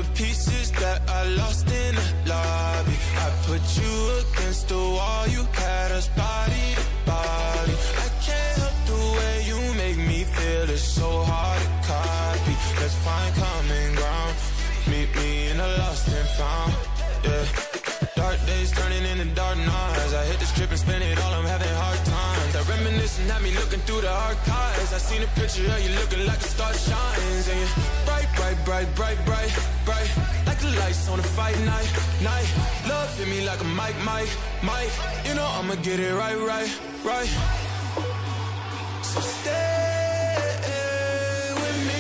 pieces that I lost in the lobby. I put you against the wall, you had us body to body. I can't help the way you make me feel, it's so hard to copy. Let's find common ground, meet me in the lost and found, yeah. Dark days turning into dark nights. I hit the strip and spend it all, I'm having hard times. That reminiscing had me looking through the archives. I seen a picture of you looking like a star shines. And you're bright, bright, bright, bright, bright, bright, like the lights on a fight night, night. Love hit me like a mic, mic, mic. You know I'ma get it right, right, right. So stay with me,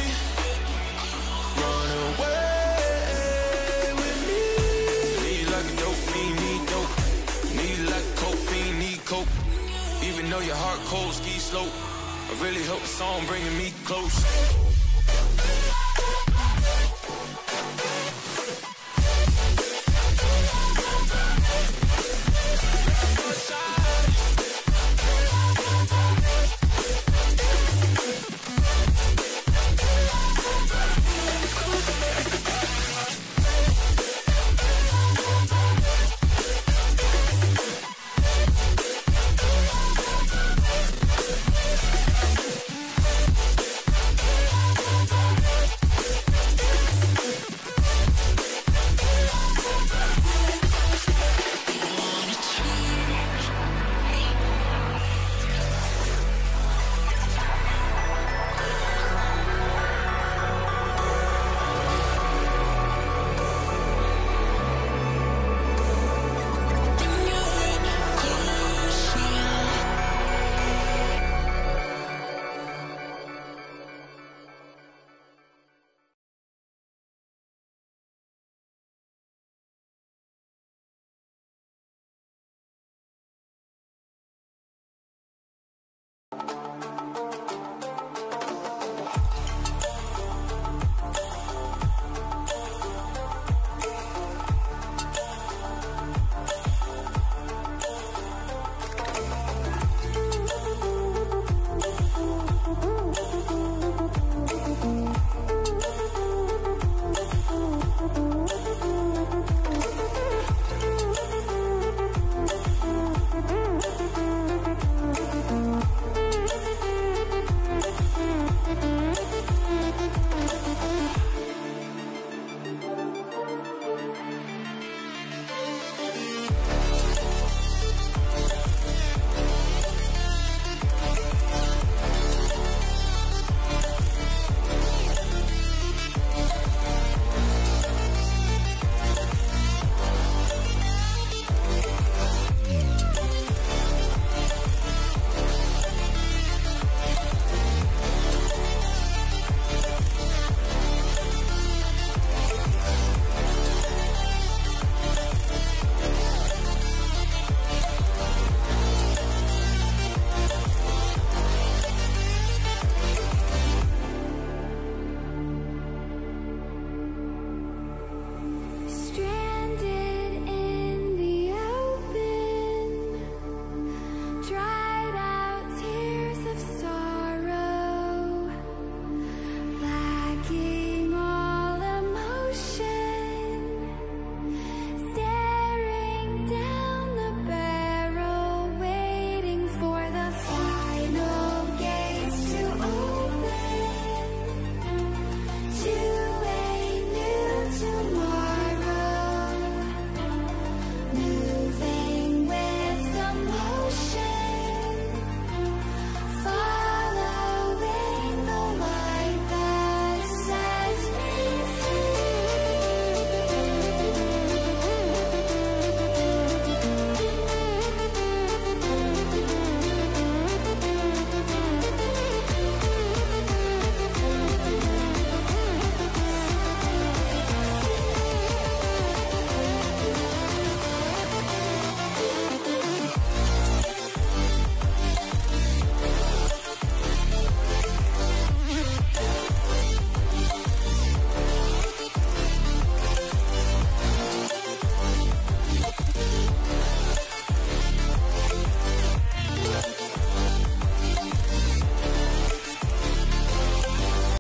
run away with me. Need like a dope fiend, need dope. Need like coke fiend, need coke. Even though your heart cold, ski slope, I really hope the song bringing me close.